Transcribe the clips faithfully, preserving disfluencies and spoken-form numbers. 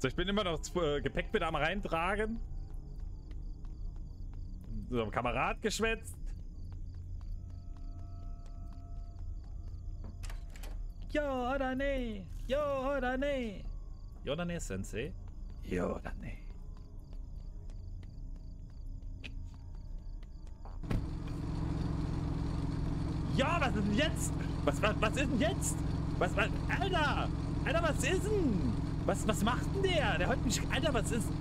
So, ich bin immer noch äh, Gepäck bitte am reintragen. So, Kamerad geschwätzt. Ja oder nee? Ja oder nee? Ja oder nee, Sensei? Ja oder nee? Ja, was ist denn jetzt? Was, was, was ist denn jetzt? Was, was, Alter! Alter, was ist denn? Was, was macht denn der? Der holt mich... Alter, was ist...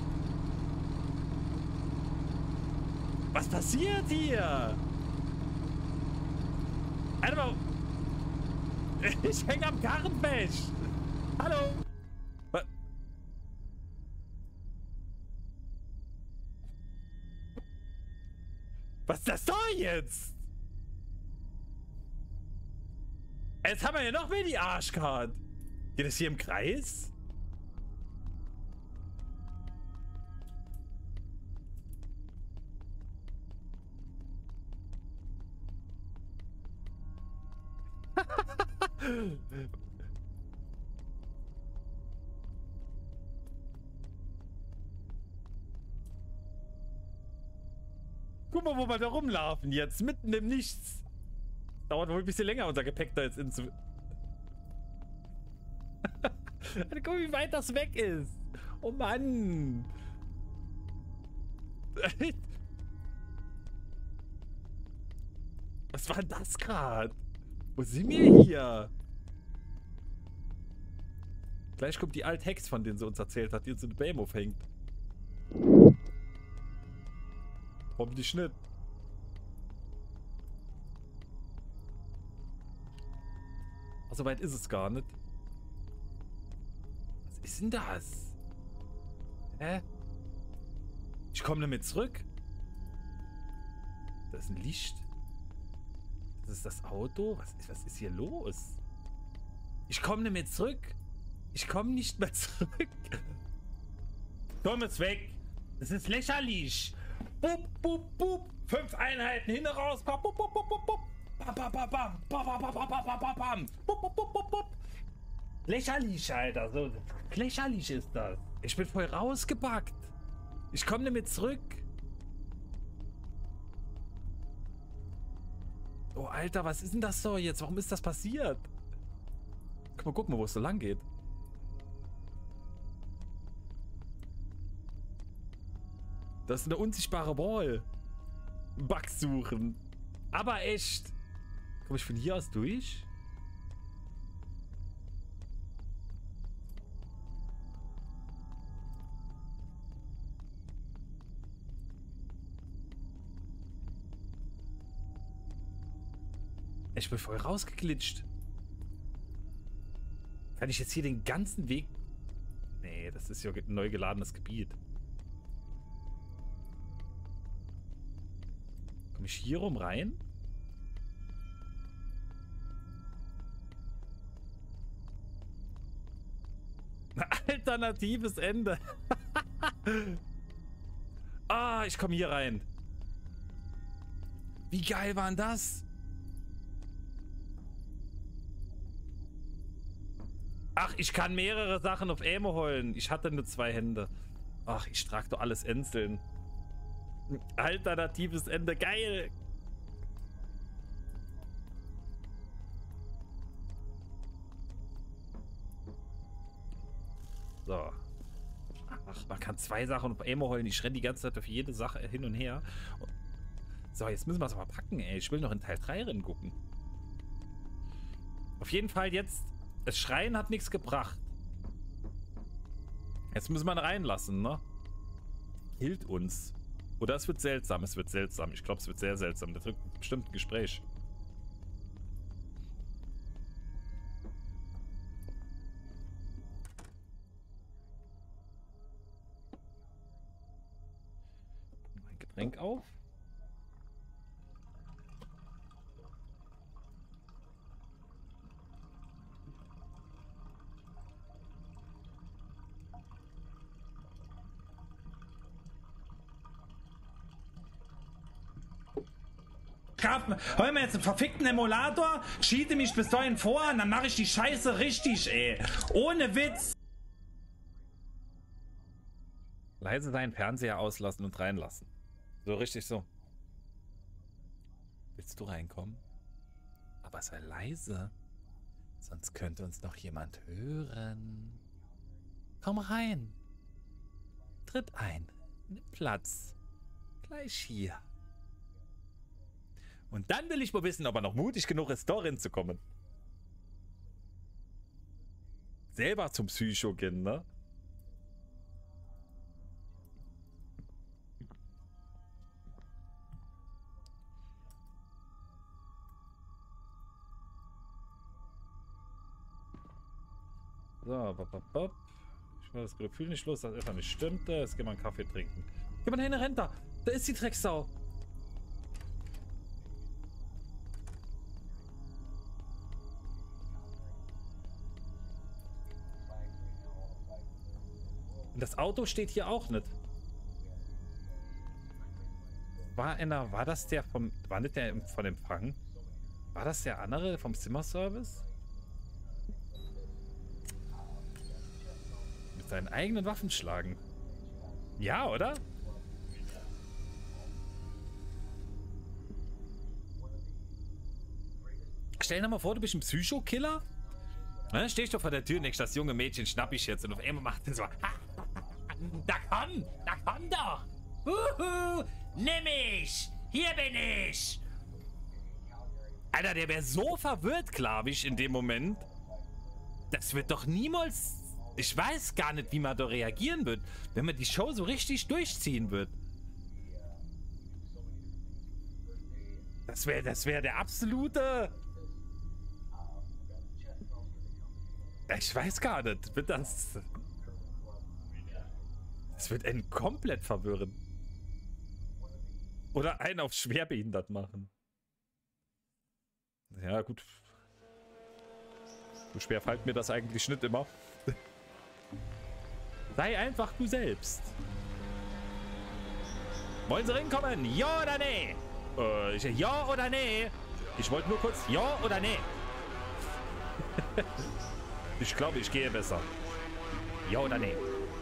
Was passiert hier? Alter, warum... Ich hänge am Karren fest. Hallo? Was? Was ist das doch jetzt? Jetzt haben wir ja noch mehr die Arschkarte. Geht das hier im Kreis? Guck mal, wo wir da rumlaufen jetzt. Mitten im Nichts. Dauert wohl ein bisschen länger, unser Gepäck da jetzt in zu... Guck mal, wie weit das weg ist. Oh Mann. Was war denn das gerade? Wo sind wir hier? Gleich kommt die Alt-Hex, von denen sie uns erzählt hat, die uns in den Behemoth hängt. Hoffentlich nicht. Ach, so weit ist es gar nicht. Was ist denn das? Hä? Ich komme nicht mehr zurück. Da ist ein Licht. Das ist das Auto. Was ist, was ist hier los? Ich komme nicht mehr zurück. Ich komme nicht mehr zurück. Komm jetzt weg. Das ist lächerlich. Bup, bup, bup. Fünf Einheiten hinten raus. Bup, bup, bup, bup, bup. Bam, bam, bam, bam. Bam, bam, bam, bam, bam, bam, bam. Bup, bup, bup, bup, bup. Lächerlich, Alter. So, lächerlich ist das. Ich bin voll rausgebackt. Ich komme nicht mehr zurück. Oh, Alter, was ist denn das so jetzt? Warum ist das passiert? Guck mal, guck mal, wo es so lang geht. Das ist eine unsichtbare Wall. Bugs suchen. Aber echt. Komm ich von hier aus durch? Ich bin voll rausgeglitscht. Kann ich jetzt hier den ganzen Weg... Nee, das ist ja ein neu geladenes Gebiet. Komme ich hier rum rein? Alternatives Ende. Ah, ich komme hier rein. Wie geil war denn das? Ach, ich kann mehrere Sachen auf Ammo holen. Ich hatte nur zwei Hände. Ach, ich trage doch alles einzeln. Alternatives Ende. Geil. So. Ach, man kann zwei Sachen auf Ammo holen. Ich renne die ganze Zeit auf jede Sache hin und her. So, jetzt müssen wir es aber packen, ey. Ich will noch in Teil drei rein gucken. Auf jeden Fall jetzt... Das Schreien hat nichts gebracht. Jetzt müssen wir ihn reinlassen, ne? Hielt uns. Oder es wird seltsam. Es wird seltsam. Ich glaube, es wird sehr seltsam. Das wird bestimmt ein Gespräch. Mein Getränk auf. Hol mir jetzt einen verfickten Emulator, cheate mich bis dahin vor und dann mache ich die Scheiße richtig, ey. Ohne Witz. Leise deinen Fernseher auslassen und reinlassen. So richtig so. Willst du reinkommen? Aber sei leise. Sonst könnte uns noch jemand hören. Komm rein. Tritt ein. Nimm Platz. Gleich hier. Und dann will ich mal wissen, ob er noch mutig genug ist, darin zu kommen. Selber zum Psycho gehen, ne? So, bop, bop, bop. Ich war das Gefühl nicht los, dass etwas nicht stimmte. Jetzt gehen wir einen Kaffee trinken. Geh mal hin, rennt da. Da ist die Drecksau. Und das Auto steht hier auch nicht. War einer, war das der vom, war nicht der von Empfang? War das der andere vom Zimmerservice? Mit seinen eigenen Waffen schlagen. Ja, oder? Stell dir mal vor, du bist ein Psycho-Killer. Ne, stehst du vor der Tür und denkst, das junge Mädchen schnapp ich jetzt und auf einmal macht er so. Da komm, da komm doch. Huhu, nimm mich. Hier bin ich. Alter, der wäre so verwirrt, glaube ich, in dem Moment. Das wird doch niemals... Ich weiß gar nicht, wie man da reagieren wird, wenn man die Show so richtig durchziehen wird. Das wäre das wär der absolute... Ich weiß gar nicht. Wird das... Das wird einen komplett verwirren. Oder einen auf schwerbehindert machen. Ja, gut. So schwer fällt mir das eigentlich nicht immer. Sei einfach du selbst. Wollen Sie reinkommen? Ja oder nee? Äh, ich, ja oder nee? Ich wollte nur kurz ja oder nee. Ich glaube, ich gehe besser. Ja oder nee?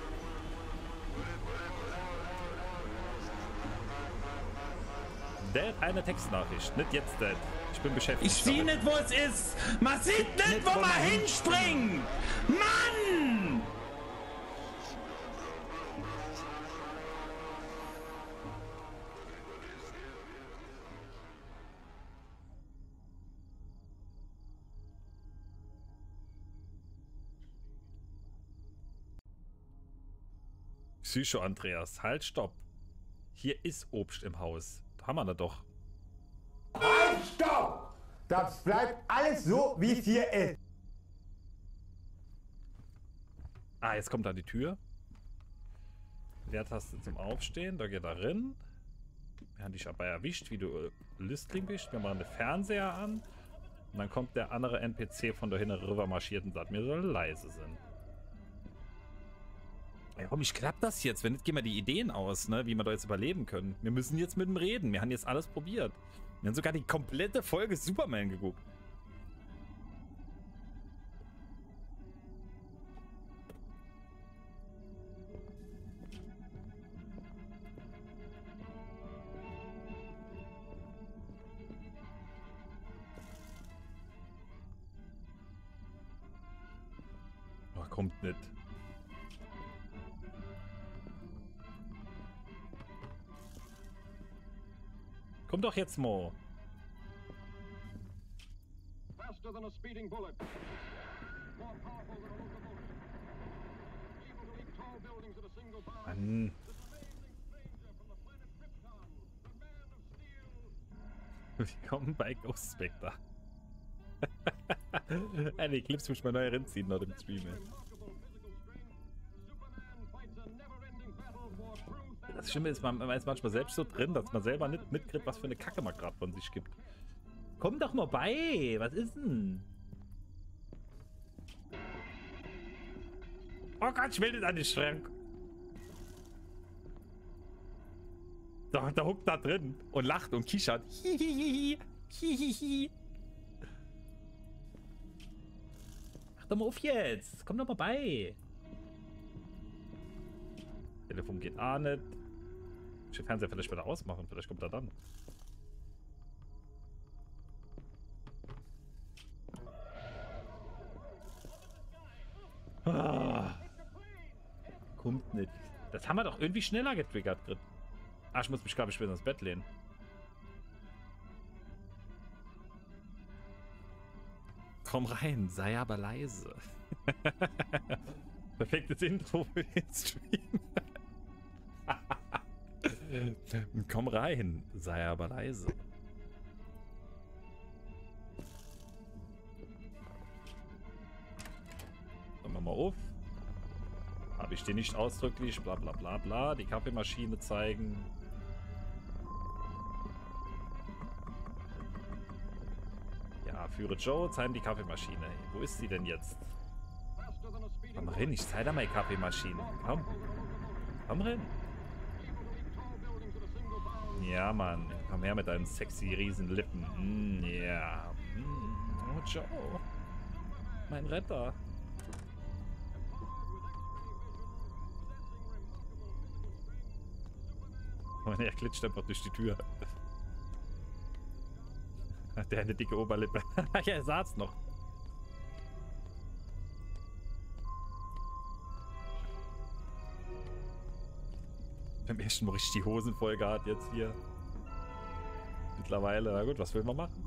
Dad, eine Textnachricht. Nicht jetzt, Dad. Ich bin beschäftigt. Ich sehe nicht, wo es ist. Man sieht nicht, nicht wo, wo man hinspringt. Mann! Psycho Andreas, halt, stopp. Hier ist Obst im Haus. Da haben wir da doch. Halt, stopp! Das bleibt alles so, wie es hier ist. Ah, jetzt kommt da die Tür. Leertaste zum Aufstehen, da geht er rein. Wir haben dich aber erwischt, wie du äh, Lüstling bist. Wir machen den Fernseher an. Und dann kommt der andere N P C von da hinten rüber marschiert und sagt, mir soll leise sein. Ja, warum ich klappt das jetzt? Wenn nicht, gehen wir die Ideen aus, ne? Wie wir da jetzt überleben können. Wir müssen jetzt mit ihm reden. Wir haben jetzt alles probiert. Wir haben sogar die komplette Folge Superman geguckt. Oh, kommt nicht. Komm doch jetzt mal. Faster than a speeding bullet. More powerful than a locomotive. Able to leap tall buildings at a single bound. Mann. This amazing stranger from the planet Krypton, the man of steel. Willkommen bei Ghost Spectre. Eine Clips muss ich mal neu reinziehen nach dem Stream. Ey. Das Schlimme ist, man ist manchmal selbst so drin, dass man selber nicht mitkriegt, was für eine Kacke man gerade von sich gibt. Komm doch mal bei! Was ist denn? Oh Gott, ich will nicht an den Schrank. Da, da huckt da drin und lacht und kichert. Hihihi. Hihihi. Mach doch mal auf jetzt. Komm doch mal bei. Der Telefon geht auch nicht. Ich will den Fernseher vielleicht später ausmachen, vielleicht kommt er dann. Ah. Kommt nicht. Das haben wir doch irgendwie schneller getriggert. Ah, ich muss mich, glaube ich, wieder ins Bett lehnen. Komm rein, sei aber leise. Perfektes Intro für den Stream. Komm rein, sei aber leise. Machen wir mal auf. Habe ich den nicht ausdrücklich, bla bla bla bla. Die Kaffeemaschine zeigen. Ja, führe Joe, zeigen die Kaffeemaschine. Wo ist sie denn jetzt? Komm rein, ich zeige da mal die Kaffeemaschine. Komm. Komm rein. Ja, Mann. Komm her mit deinen sexy riesen Lippen. Mm, ja. Mm. Oh, Joe. Mein Retter. Und er glitscht einfach durch die Tür. Der hat eine dicke Oberlippe. Ja, er saß noch. Beim ersten Mal richtig die Hosen voll gehabt jetzt hier. Mittlerweile. Na gut, was will man machen?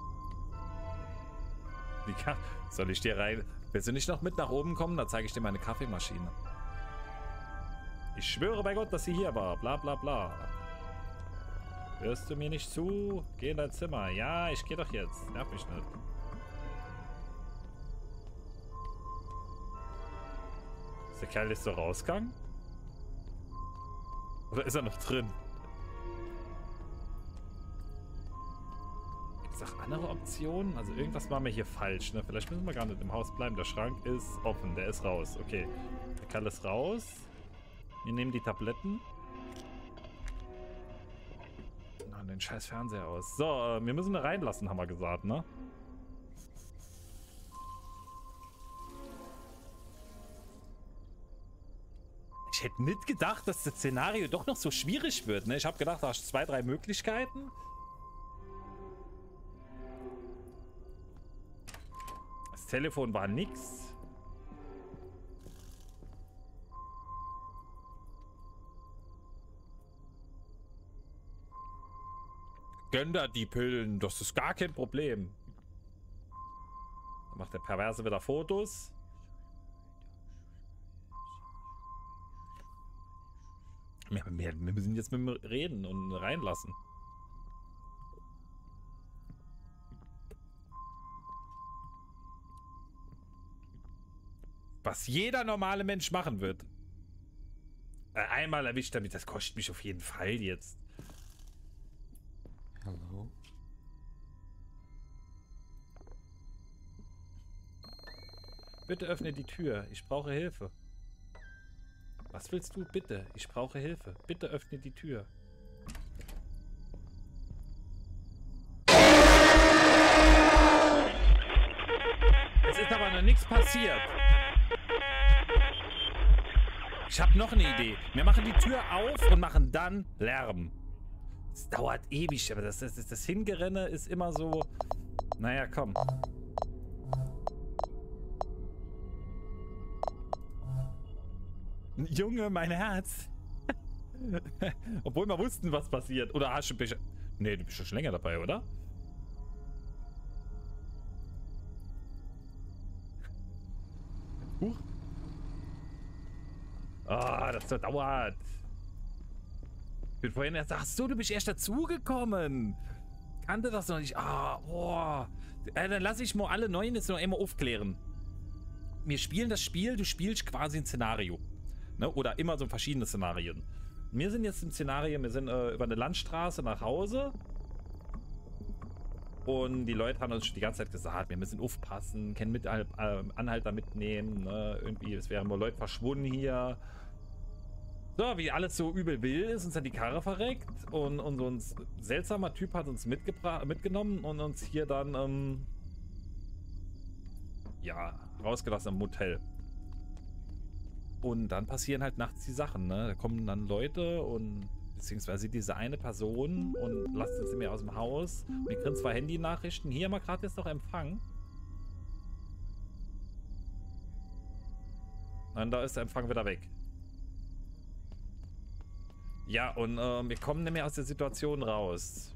Wie kann... Soll ich dir rein... Willst du nicht noch mit nach oben kommen? Dann zeige ich dir meine Kaffeemaschine. Ich schwöre bei Gott, dass sie hier war. Bla bla bla. Hörst du mir nicht zu? Geh in dein Zimmer. Ja, ich geh doch jetzt. Nerv mich nicht. Ist der Kerl jetzt so rausgegangen? Oder ist er noch drin? Gibt es auch andere Optionen? Also irgendwas machen wir hier falsch, ne? Vielleicht müssen wir gar nicht im Haus bleiben. Der Schrank ist offen. Der ist raus. Okay. Der Kerl ist raus. Wir nehmen die Tabletten. Oh, den scheiß Fernseher aus. So, äh, wir müssen ihn reinlassen, haben wir gesagt, ne? Ich hätte nicht gedacht, dass das Szenario doch noch so schwierig wird, ne? Ich habe gedacht, da hast du zwei, drei Möglichkeiten. Das Telefon war nix. Gönn da die Pillen, das ist gar kein Problem. Dann macht der Perverse wieder Fotos. Wir, wir, wir müssen jetzt mit ihm reden und reinlassen. Was jeder normale Mensch machen wird. Äh, einmal erwischt damit, das kostet mich auf jeden Fall jetzt. Hallo? Bitte öffne die Tür. Ich brauche Hilfe. Was willst du? Bitte. Ich brauche Hilfe. Bitte öffne die Tür. Es ist aber noch nichts passiert. Ich habe noch eine Idee. Wir machen die Tür auf und machen dann Lärm. Es dauert ewig, aber das, das, das Hingerenne ist immer so... Naja, komm. Junge, mein Herz. Obwohl wir wussten, was passiert. Oder hast du... Nee, du bist schon länger dabei, oder? Huch. Ah, das dauert. Ich bin vorhin erst... Ach so, du bist erst dazugekommen. Kannte das noch nicht. Ah, boah. Äh, dann lasse ich mal alle Neuen jetzt noch einmal aufklären. Wir spielen das Spiel, du spielst quasi ein Szenario. Ne? Oder immer so verschiedene Szenarien. Wir sind jetzt im Szenario, wir sind äh, über eine Landstraße nach Hause. Und die Leute haben uns schon die ganze Zeit gesagt, wir müssen aufpassen, keinen mit, äh, Anhalter mitnehmen. Ne? Irgendwie, es wären wohl Leute verschwunden hier. So, wie alles so übel will, ist uns dann die Karre verreckt. Und, und so ein seltsamer Typ hat uns mitgenommen und uns hier dann, ähm, ja, rausgelassen im Motel. Und dann passieren halt nachts die Sachen, ne? Da kommen dann Leute und beziehungsweise diese eine Person und lassen sie mir aus dem Haus. Und wir kriegen zwei Handy-Nachrichten. Hier haben wir gerade jetzt noch Empfang. Und da ist der Empfang wieder weg. Ja, und äh, wir kommen nicht mehr aus der Situation raus.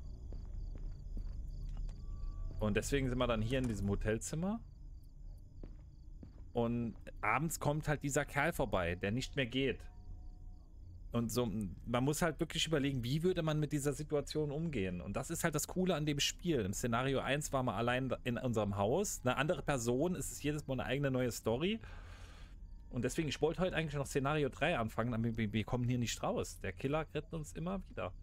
Und deswegen sind wir dann hier in diesem Hotelzimmer. Und abends kommt halt dieser Kerl vorbei, der nicht mehr geht. Und so, man muss halt wirklich überlegen, wie würde man mit dieser Situation umgehen. Und das ist halt das Coole an dem Spiel. Im Szenario eins waren wir allein in unserem Haus. Eine andere Person, ist es jedes Mal eine eigene neue Story. Und deswegen, ich wollte heute eigentlich noch Szenario drei anfangen, aber wir, wir kommen hier nicht raus. Der Killer rettet uns immer wieder.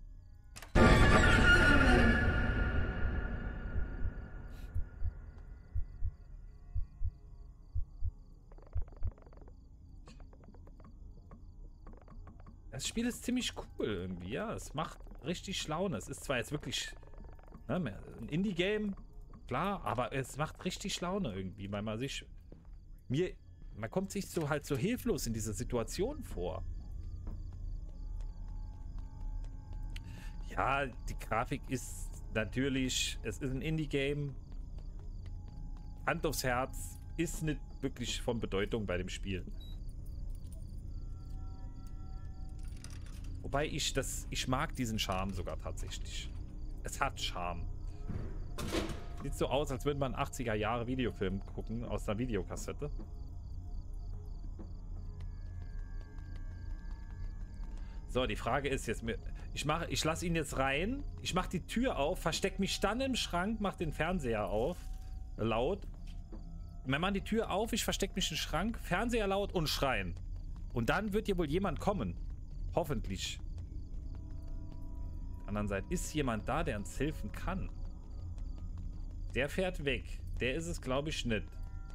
Das Spiel ist ziemlich cool irgendwie, ja. Es macht richtig Laune. Es ist zwar jetzt wirklich ne, ein Indie-Game, klar, aber es macht richtig Laune irgendwie, weil man sich mir man kommt sich so halt so hilflos in dieser Situation vor. Ja, die Grafik ist natürlich, es ist ein Indie-Game. Hand aufs Herz, ist nicht wirklich von Bedeutung bei dem Spiel. Wobei ich das, ich mag diesen Charme sogar tatsächlich. Es hat Charme. Sieht so aus, als würde man einen achtziger Jahre Videofilm gucken aus einer Videokassette. So, die Frage ist jetzt, ich mache, ich lasse ihn jetzt rein, ich mache die Tür auf, verstecke mich dann im Schrank, mache den Fernseher auf, laut. Wir machen die Tür auf, ich verstecke mich im Schrank, Fernseher laut und schreien. Und dann wird hier wohl jemand kommen. Hoffentlich. Auf der anderen Seite ist jemand da, der uns helfen kann. Der fährt weg. Der ist es, glaube ich, nicht.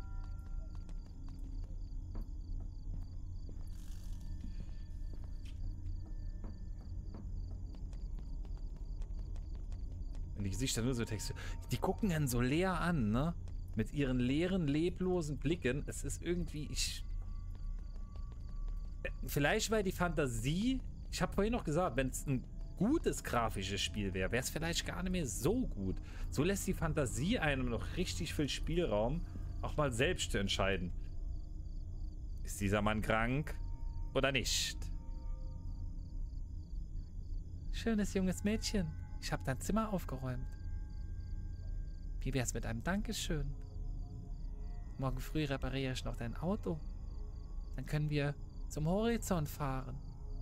Die Gesichter nur so Texte. Die gucken dann so leer an, ne? Mit ihren leeren, leblosen Blicken. Es ist irgendwie, ich... Vielleicht war die Fantasie... Ich habe vorhin noch gesagt, wenn es ein gutes grafisches Spiel wäre, wäre es vielleicht gar nicht mehr so gut. So lässt die Fantasie einem noch richtig viel Spielraum, auch mal selbst zu entscheiden. Ist dieser Mann krank oder nicht? Schönes junges Mädchen. Ich habe dein Zimmer aufgeräumt. Wie wär's mit einem Dankeschön? Morgen früh repariere ich noch dein Auto. Dann können wir zum Horizont fahren.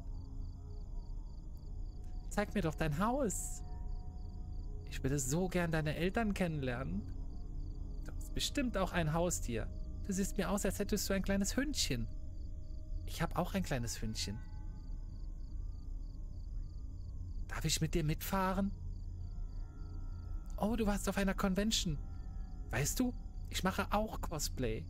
Zeig mir doch dein Haus. Ich würde so gern deine Eltern kennenlernen. Du hast bestimmt auch ein Haustier. Du siehst mir aus, als hättest du ein kleines Hündchen. Ich habe auch ein kleines Hündchen. Darf ich mit dir mitfahren? Oh, du warst auf einer Convention. Weißt du, ich mache auch Cosplay.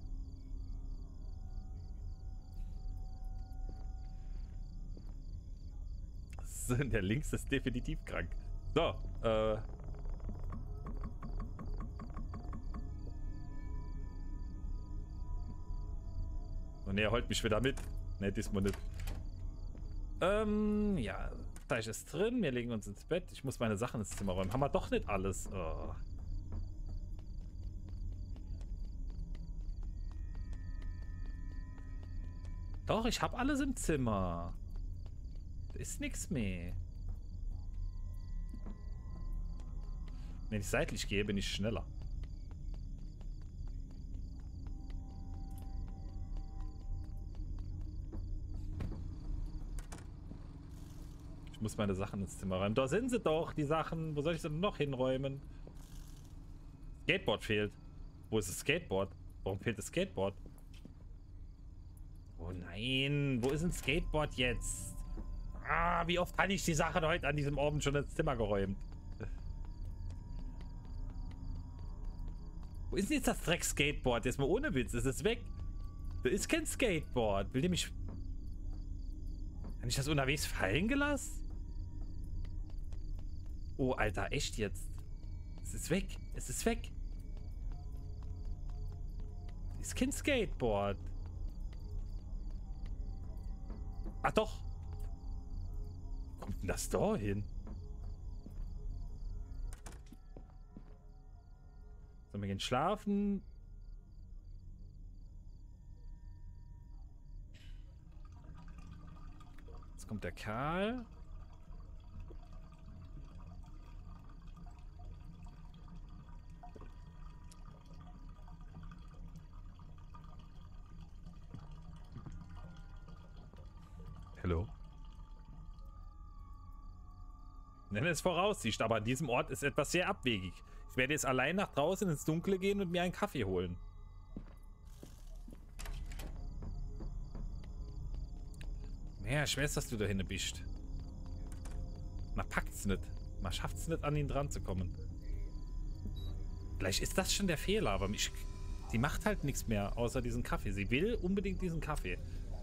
So, der links ist definitiv krank. So, äh... Und er holt mich wieder mit. Ne, diesmal nicht. Ähm, ja... Fleisch ist drin, wir legen uns ins Bett. Ich muss meine Sachen ins Zimmer räumen. Haben wir doch nicht alles. Oh. Doch, ich habe alles im Zimmer. Da ist nichts mehr. Wenn ich seitlich gehe, bin ich schneller. Ich muss meine Sachen ins Zimmer räumen. Da sind sie doch, die Sachen. Wo soll ich sie denn noch hinräumen? Skateboard fehlt. Wo ist das Skateboard? Warum fehlt das Skateboard? Oh nein, wo ist ein Skateboard jetzt? Ah, wie oft habe ich die Sachen heute an diesem Abend schon ins Zimmer geräumt? Wo ist denn jetzt das Dreck-Skateboard? Jetzt mal ohne Witz, ist es weg? Da ist kein Skateboard. Will der mich... Habe ich das unterwegs fallen gelassen? Oh, Alter, echt jetzt? Es ist weg. Es ist weg. Ist kein Skateboard. Ach doch. Wo kommt denn das da hin? So, wir gehen schlafen. Jetzt kommt der Karl. Hallo. Nenne es Voraussicht, aber an diesem Ort ist etwas sehr abwegig. Ich werde jetzt allein nach draußen ins Dunkle gehen und mir einen Kaffee holen. Ja, ich weiß, dass du da hinten bist. Man packt's nicht. Man schafft's nicht, an ihn dran zu kommen. Vielleicht ist das schon der Fehler, aber mich, sie macht halt nichts mehr, außer diesen Kaffee. Sie will unbedingt diesen Kaffee.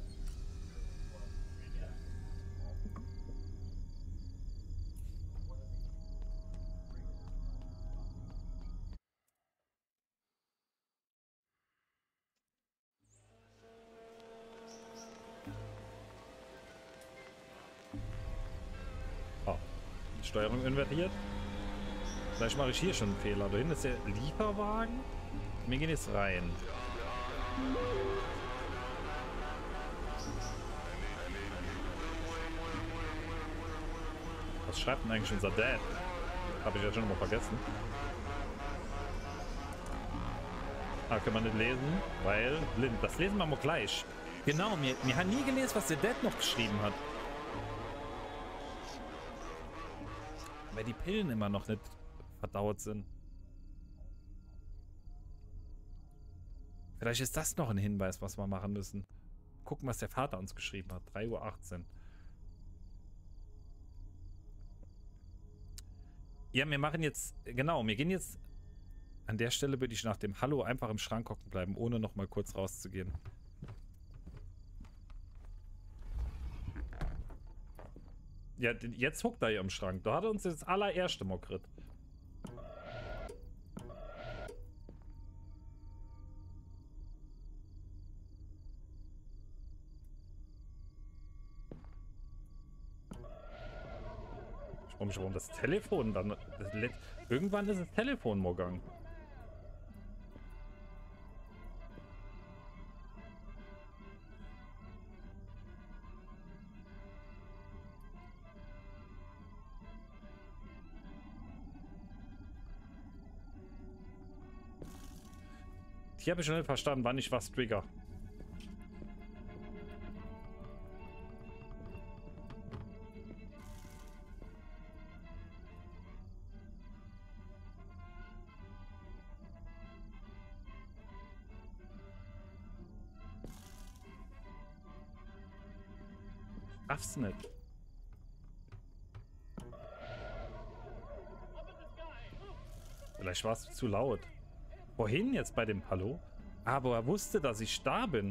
Steuerung invertiert. Vielleicht mache ich hier schon einen Fehler. Da hinten ist der Lieferwagen. Wir gehen jetzt rein. Was schreibt denn eigentlich unser Dad? Habe ich ja schon mal vergessen. Ah, kann man nicht lesen, weil blind. Das lesen wir mal gleich. Genau, wir, wir haben nie gelesen, was der Dad noch geschrieben hat. Weil die Pillen immer noch nicht verdaut sind. Vielleicht ist das noch ein Hinweis, was wir machen müssen. Gucken, was der Vater uns geschrieben hat. drei Uhr achtzehn. Ja, wir machen jetzt... Genau, wir gehen jetzt... An der Stelle würde ich nach dem Hallo einfach im Schrank hocken bleiben, ohne noch mal kurz rauszugehen. Ja, jetzt huckt er hier im Schrank. Da hat er uns das allererste Mal gekriegt. Ich frage mich, warum das Telefon dann... Das irgendwann ist das Telefon mal gegangen. Hier habe ich schon nicht verstanden, wann ich was trigger. Schaff's nicht. Vielleicht war es zu laut. Wohin jetzt bei dem Hallo? Aber er wusste, dass ich da bin.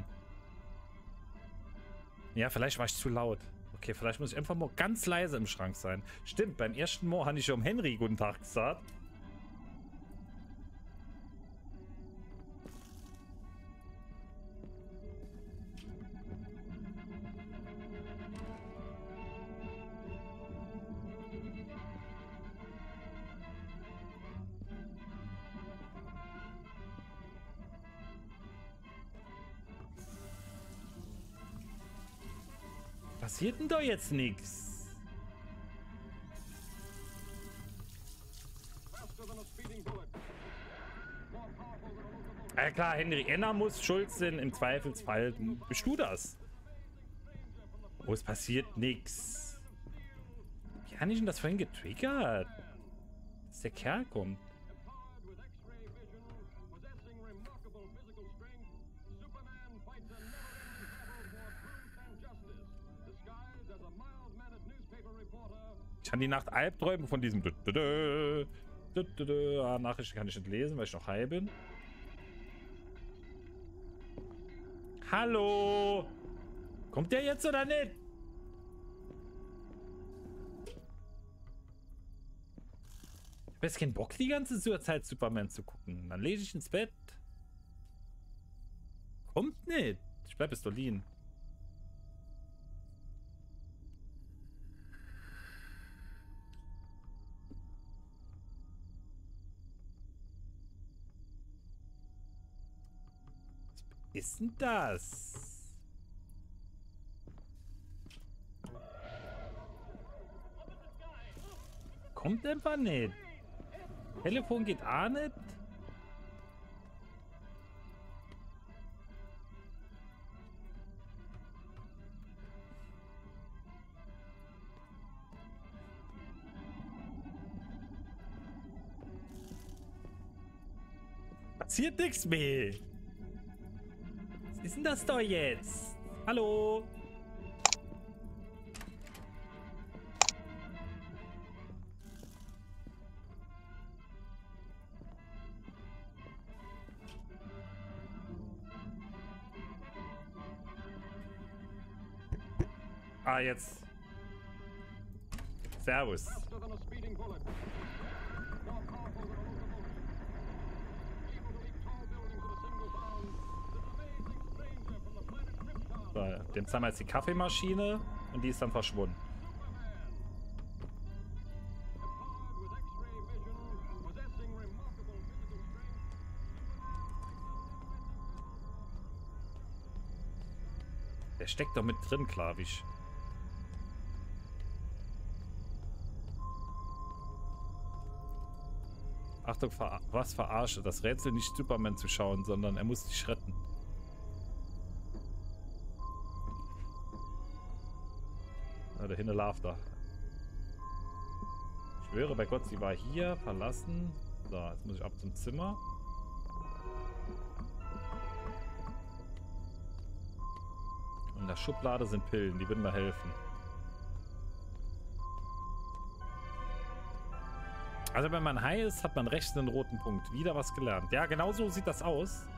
Ja, vielleicht war ich zu laut. Okay, vielleicht muss ich einfach mal ganz leise im Schrank sein. Stimmt, beim ersten Mal habe ich um Henry guten Tag gesagt. Passiert denn da jetzt nichts? Ja klar, Henry Enner muss schuld sein, im Zweifelsfall bist du das. Oh, es passiert nichts. Wie habe ich denn das vorhin getriggert? Dass der Kerl kommt. Ich kann die Nacht Albträume von diesem ah, Nachricht kann ich nicht lesen, weil ich noch high bin. Hallo! Kommt der jetzt oder nicht? Ich habe jetzt keinen Bock, die ganze Zeit Superman zu gucken. Dann lese ich ins Bett. Kommt nicht. Ich bleib bis Dolin. ist denn das? Kommt einfach nicht. Telefon geht auch nicht. Passiert nichts mehr. Was ist denn das da jetzt? Hallo? Ah, jetzt. Servus. Faster than a speeding bullet. More powerful than a locomotive. Able to leap tall buildings at a single bound. This amazing stranger from the planet Krypton. So, dem zeigen wir jetzt die Kaffeemaschine und die ist dann verschwunden. Empowered with X-ray vision, possessing remarkable physical strength. Der steckt doch mit drin, Klavisch. Achtung, ver was verarsche. Das Rätsel nicht Superman zu schauen, sondern er muss dich retten. Ah, der Hinne Laughter. Ich schwöre bei Gott, sie war hier, verlassen. So, jetzt muss ich ab zum Zimmer. Und in der Schublade sind Pillen, die würden mir helfen. Also wenn man high ist, hat man rechts einen roten Punkt. Wieder was gelernt. Ja, genau so sieht das aus.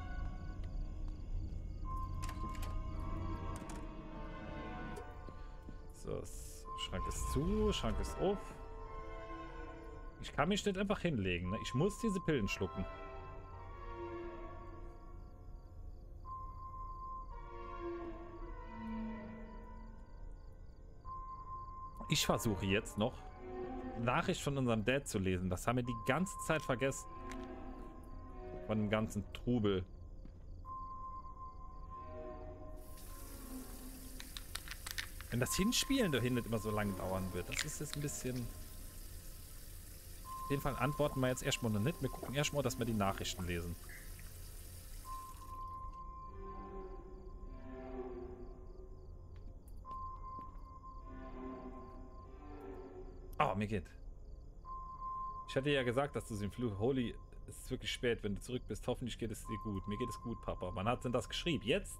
So, das Schrank ist zu, Schrank ist auf. Ich kann mich nicht einfach hinlegen, ne? Ich muss diese Pillen schlucken. Ich versuche jetzt noch Nachricht von unserem Dad zu lesen. Das haben wir die ganze Zeit vergessen. Von dem ganzen Trubel. Wenn das Hinspielen dahin nicht immer so lange dauern wird, das ist jetzt ein bisschen... Auf jeden Fall antworten wir jetzt erstmal noch nicht. Wir gucken erstmal, dass wir die Nachrichten lesen. Oh, mir geht. Ich hatte ja gesagt, dass du den Fluch... Holy, es ist wirklich spät, wenn du zurück bist. Hoffentlich geht es dir gut. Mir geht es gut, Papa. Wann hat denn das geschrieben? Jetzt?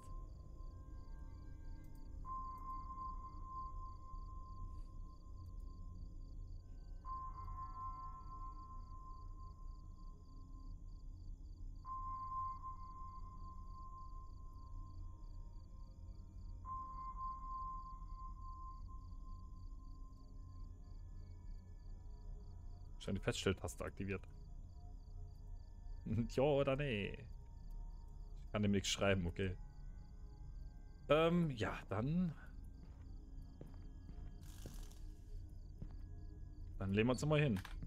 Schon die Feststelltaste aktiviert. Ja oder nee? Ich kann dem nichts schreiben, okay. Ähm, ja, dann... Dann legen wir uns mal hin.